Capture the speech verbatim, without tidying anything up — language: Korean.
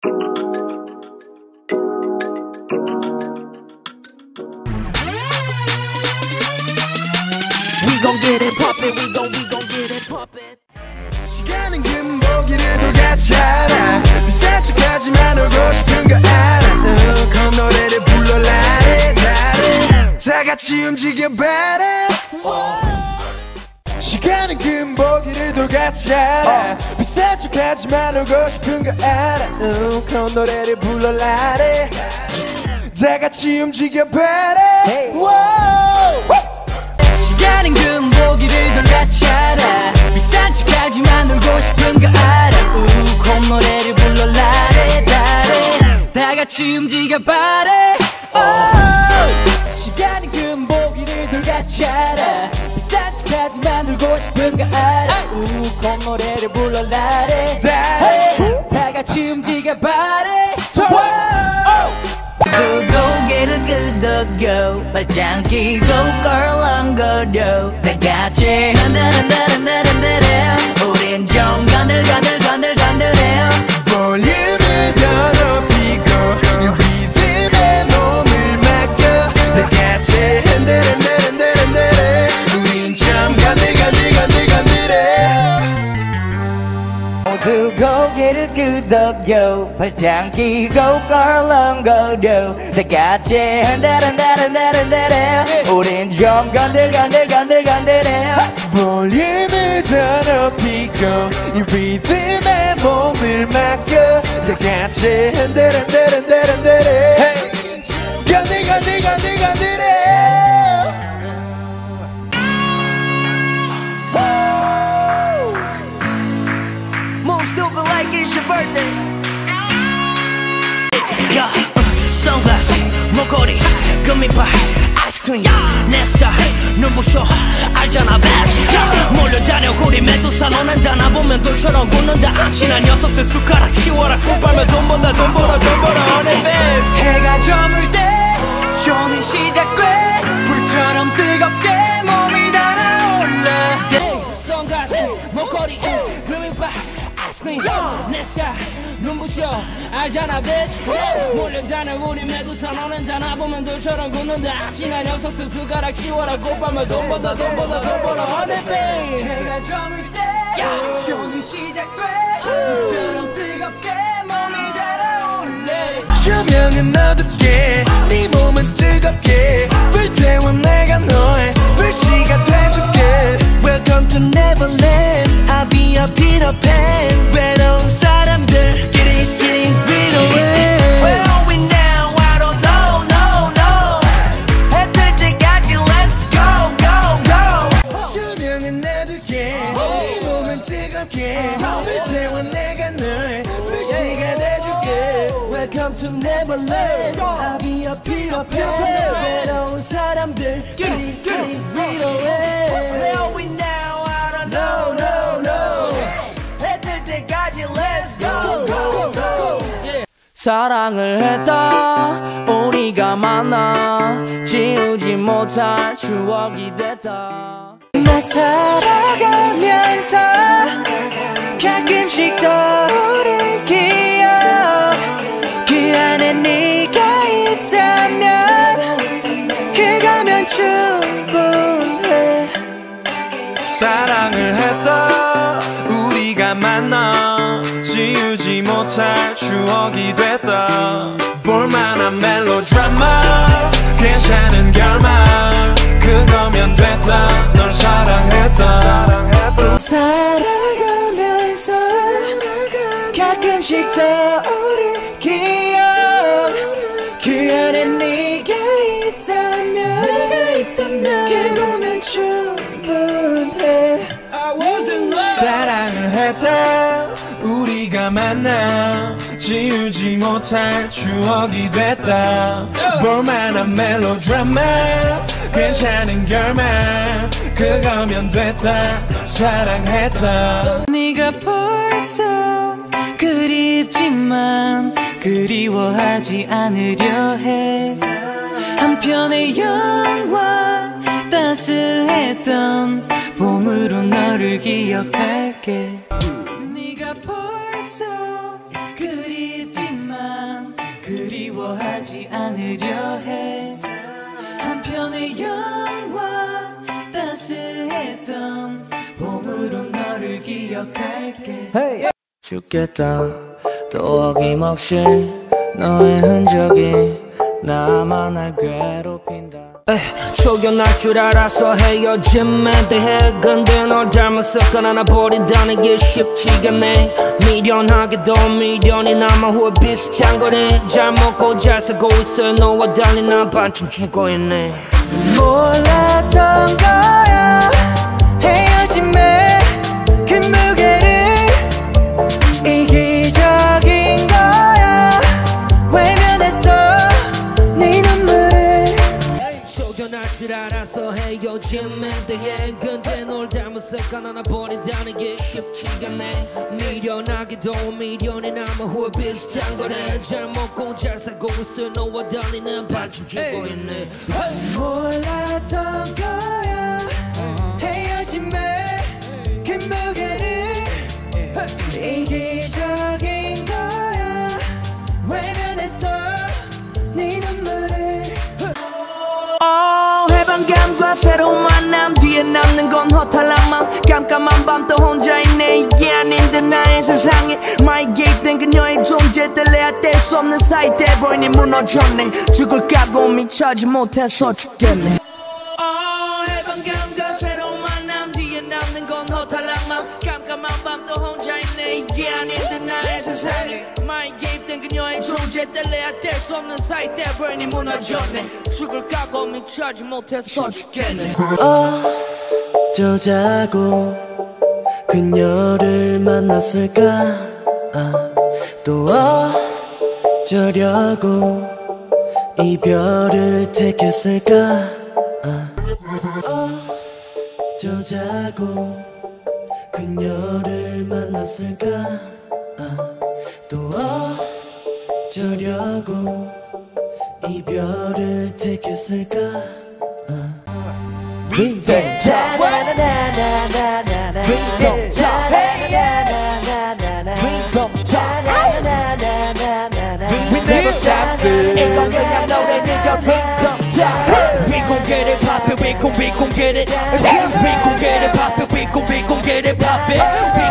We gon' get it poppin', we gon' we gon' get it poppin'. 시간은 금보기를 돌같이 알아 비싼 척하지만 울고 싶은 거 알아 응, 그 노래를 불러라래 나를 다같이 움직여봐라 시간은 금보기를 돌같이 알아 비싼 척하지만 울고 싶은 거 알아 응, 그 노래를 불러라래 다같이 움직여봐라 시간은 금보기를 돌같이 알아 비싼 척하지만 놀고 싶은 거 알아 우콩 노래를 불러라래 다래 다같이 움직여봐래 시간은 금보기를 돌같이 알아 비싼 척하지만 놀고 싶은 거 알아 우콩 노래를 불러라래 다래 다같이 움직여봐래 고개를 끄덕여 발장 끼고 껄렁거려 다같이 흔들흔들흔들흔들해 우린 좀 건들건들건들건들해 볼륨을 더 높이고 이 리듬에 몸을 맡겨 다같이 흔들흔들흔들흔들해 우린 좀 건들건들건들건들해 모두 고개를 끄덕여 발장 끼고 껄렁거려 다같이 흔들흔들흔들흔들해 우린 좀 건들건들건들건들해 볼륨을 더 높이고 이 리듬에 몸을 맡겨 다같이 흔들흔들흔들흔들해 건들건들건들건들해 Stupid like it's your birthday. Yeah, sunglasses, 목걸이, 금이빨, 아이스크림, 내 스타일, 눈부셔, 알잖아, baby. 몰려다녀 우리 메두사 너는 다나 보면 돌처럼 굳는다. 악신한 녀석들 숟가락 치워라. 콩 빨면 돈 번다, 돈 벌어, 돈 벌어, honey babes. 해가 저물 때 쇼는 시작돼. 불처럼 뜨겁게 몸이 달아올라. 선글라스, 목걸이, 금이빨. 내 스타일 눈부셔 알잖아 bitch 몰려다녀 우리 메두사 너는 다나 보면 돌처럼 굳는다 악신한 녀석들 숟가락 치워라 곱하면 돈 번다 돈 번다 돈 벌어 honey babe 해가 저물 때 쇼는 시작돼 불처럼 뜨겁게 몸이 달아오르네 조명은 어둡게 네 몸은 뜨겁게 불태워 내가 너의 불씨가 돼줄게 Welcome to Neverland I'll be your Peter Pan 외로운 사람들 끼리 끼리 위로해 Where are we now? I don't know, no, no 해 뜰 때까지 let's go, go, go 조명은 어둡게 네 몸은 뜨겁게 불태워 내가 너의 불씨가 돼줄게 Welcome to Neverland I'll be your Peter Pan 외로운 사람들 끼리 끼리 위로해 Where are we now? I don't know, no, no 해 뜰 때까지 let's go, go, go 사랑을 했다 우리가 만나 지우지 못할 추억이 됐다 나 살아가면서 가끔씩 떠오를 기억 그 안에 네가 있다면 그거면 충분해 사랑을 했다 우리가 만나 지우지 못할 추억이 됐다 볼만한 멜로드라마 괜찮은 결말 그거면 됐다 널 사랑했다 살아가면서 가끔씩 떠오를 기억 그 안에 네가 있다면 그거면 충분해 사랑을 했다 우리가 만나 지우지 못할 추억이 됐다 볼만한 멜로드라마 괜찮은 결말 그거면 됐다 사랑했다 네가 벌써 그립지만 그리워하지 않으려 해 한편의 영화 따스했던 봄으로 너를 기억할게 네가 벌써 그립지만 잊지 않으려 해 한편의 영화 따스했던 봄으로 너를 기억할게 hey. 죽겠다 또 어김없이 너의 흔적이 나만 날 괴롭힌다 에이, 초견할 줄 알아서 헤어짐에 대해 근데 널 닮았을까 하나 버린다는 게 쉽지가 않네 미련하게도 미련이 남아 후회 비슷한 거네 잘 먹고 잘 살고 있어 너와 달리 난 반쯤 죽어있네 몰랐던 거야 헤어짐에 그 무게를 이기적인 거야 외면했어 네 눈물을 속여날 줄 알아서 헤어짐에 대해 근데 널 닮았을까 하나 버린다는 게 쉽지가 않네 미련하게도 미련이 남아 후회 비슷한 거네 잘 먹고 잘 살고 있어 너와 달리 난 반쯤 죽어있네 몰랐던 거야 헤어짐에 그 무게를 이기적인 거야 외면했어 네 눈물을 해방감과 새로운 만남 뒤에 남는 건 허탈함만 깜깜한 밤 또 혼자 있네 이게 아닌 듯 나의 세상에 마이 개입된 그녀의 존재 뗄래야 뗄 수 없는 사이 돼버리니 무너졌네 죽을 각오 미쳐지 못해서 죽겠네 해방감과 새로운 만남 뒤에 남는 건 허탈함만 깜깜한 밤 또 혼자 있네 이게 아닌 듯 나의 세상에 마이 개입된 그녀의 존재 뗄래야 뗄 수 없는 사이 돼버리니 무너졌네 죽을 각오 미쳐지 못해서 죽겠네 어쩌자고 그녀를 만났을까 아, 또 어쩌려고 이별을 택했을까 아, 어쩌자고 그녀를 만났을까 아, 또 어쩌려고 이별을 택했을까 아. Bring them top Bring them top We never stop 이건 그냥 노래니까 Bring them top We gon' get it poppin' We gon' we gon' get it We gon' get it poppin' We gon' we gon' get it poppin'